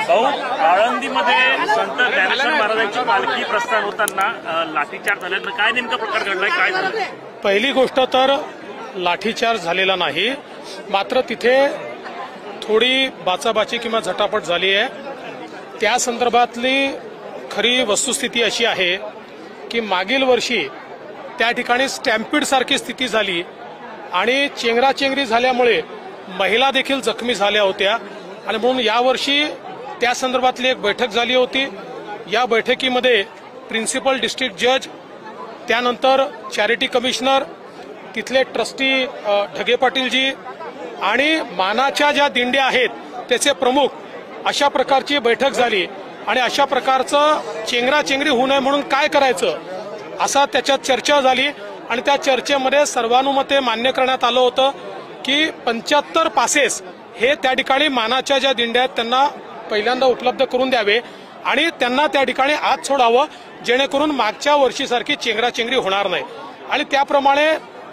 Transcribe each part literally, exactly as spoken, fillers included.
भाऊ, आळंदीमध्ये संत ज्ञानेश्वर महाराजांची पालखी प्रस्थान होताना लाठीचार्ज झाल्यानं काय नेमका प्रकार घडलाय, काय झालं? पहिली गोष्ट तर लाठीचार्ज झालेला नाही, मात्र तिथे थोडी बाचाबाची किंवा झटापट झाली आहे। त्या संदर्भातली खरी वस्तुस्थिती अशी आहे की मागील वर्षी त्या ठिकाणी स्टॅम्पिड सारखी स्थिती झाली आणि चेंगराचेंगरी झाल्यामुळे महिला देखील जखमी झाल्या होत्या आणि म्हणून यावर्षी त्या संदर्भातली एक बैठक झाली होती। या बैठकीमध्ये प्रिन्सिपल डिस्ट्रिक्ट जज, त्यानंतर चॅरिटी कमिशनर, तिथले ट्रस्टी ढगे पाटीलजी आणि मानाच्या ज्या दिंड्या आहेत त्याचे प्रमुख, अशा प्रकारची बैठक झाली आणि अशा प्रकारचं चेंगराचेंगरी होऊ नये म्हणून काय करायचं असा त्याच्यात चर्चा झाली आणि त्या चर्चेमध्ये सर्वानुमते मान्य करण्यात आलं होतं की पंच्याहत्तर पासेस हे त्या ठिकाणी मानाच्या ज्या दिंड्या आहेत त्यांना पहिल्यांदा उपलब्ध करून द्यावे आणि त्यांना त्या ठिकाणी आत सोडावं, जेणेकरून मागच्या वर्षीसारखी चेंगराचेंगरी होणार नाही। आणि त्याप्रमाणे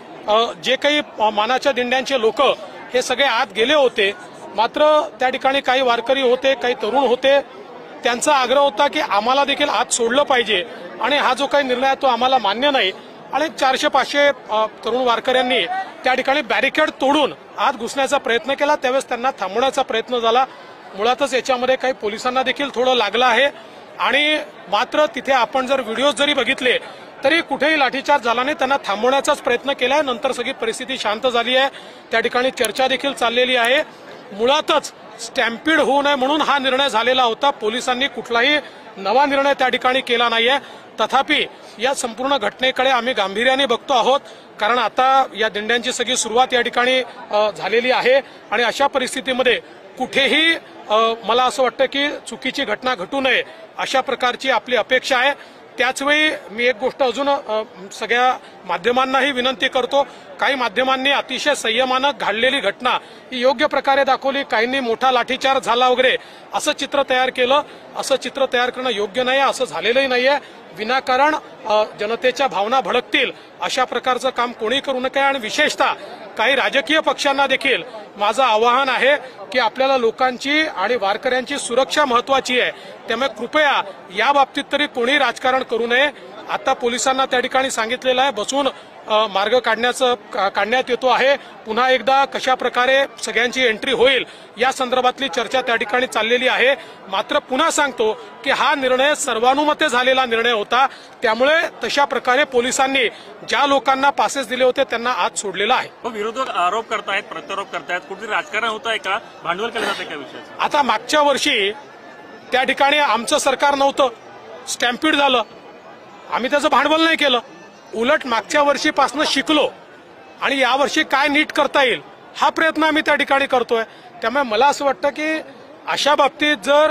जे काही मानाच्या दिंड्यांचे लोक हे सगळे आत गेले होते, मात्र त्या ठिकाणी काही वारकरी होते, काही तरुण होते, त्यांचा आग्रह होता की आम्हाला देखील आत सोडलं पाहिजे आणि हा जो काही निर्णय आहे तो आम्हाला मान्य नाही। आणि चारशे पाचशे तरुण वारकऱ्यांनी त्या ठिकाणी बॅरिकेड तोडून आत घुसण्याचा प्रयत्न केला, त्यावेळेस त्यांना थांबवण्याचा प्रयत्न झाला। मुळातच याच्यामध्ये काही पोलिसांना देखील थोडं लागलं आहे आणि मात्र तिथे आपण जर व्हिडिओ जरी बघितले तरी कुठेही लाठीचार्ज झाला नाही, त्यांना थांबवण्याचाच प्रयत्न केलाय। नंतर सगळी परिस्थिती शांत झाली आहे, त्या ठिकाणी चर्चा देखील चाललेली आहे। मुळातच स्टॅम्पिड होऊ नये म्हणून हा निर्णय झालेला होता, पोलिसांनी कुठलाही नवा निर्णय त्या ठिकाणी केला नाहीये। तथापि या संपूर्ण घटनेकडे आम्ही गांभीर्याने बघतो आहोत, कारण आता या दिंड्यांची सगळी सुरुवात या ठिकाणी झालेली आहे आणि अशा परिस्थितीमध्ये कुठेही मला असं वाटतं की चुकीची घटना घटू नये अशा प्रकारची आपली अपेक्षा आहे। त्याचवेळी मी एक गोष्ट अजून सगळ्या माध्यमांनाही विनंती करतो, काही माध्यमांनी अतिशय संयमानं घडलेली घटना ही योग्य प्रकारे दाखवली, काहींनी मोठा लाठीचार्ज झाला वगैरे असं चित्र तयार केलं। असं चित्र तयार करणं योग्य नाही, असं झालेलंही नाहीये। विनाकारण जनतेच्या भावना भडकतील अशा प्रकारचं काम कोणी करू नये आणि विशेषतः काही राजकीय पक्षांना देखील माझं आवाहन आहे की आपल्याला लोकांची आणि वारकऱ्यांची सुरक्षा महत्वाची आहे, त्यामुळे कृपया या बाबतीत तरी कोणी राजकारण करू नये। आता पोलिसांना त्या ठिकाणी सांगितलेलं आहे, बसून मार्ग काढण्याचं काढण्यात येतो आहे। पुन्हा एकदा कशा प्रकारे सगळ्यांची एंट्री होईल या संदर्भातली चर्चा त्या ठिकाणी चाललेली आहे। मात्र पुन्हा सांगतो की हा निर्णय सर्वानुमते झालेला निर्णय होता, त्यामुळे तशा प्रकारे पोलिसांनी ज्या लोकांना पासेस दिले होते त्यांना आत सोडलेलं आहे। विरोधक आरोप करतायत, प्रत्यारोप करतायत, कुठेतरी राजकारण होत आहे का, भांडवल केलं जातं का विषयाचं? आता मागच्या वर्षी त्या ठिकाणी आमचं सरकार नव्हतं, स्टॅम्पिड झालं, आम्ही त्याचं भांडवल नाही केलं, उलट मागच्या वर्षीपासून शिकलो आणि यावर्षी काय नीट करता येईल हा प्रयत्न आम्ही त्या ठिकाणी करतोय। त्यामुळे मला असं वाटतं की अशा बाबतीत जर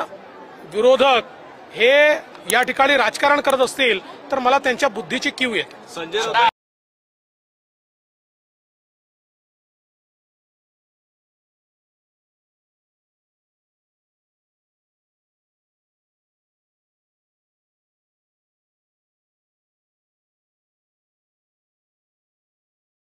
विरोधक हे या ठिकाणी राजकारण करत असतील तर मला त्यांच्या बुद्धीची कीव येते।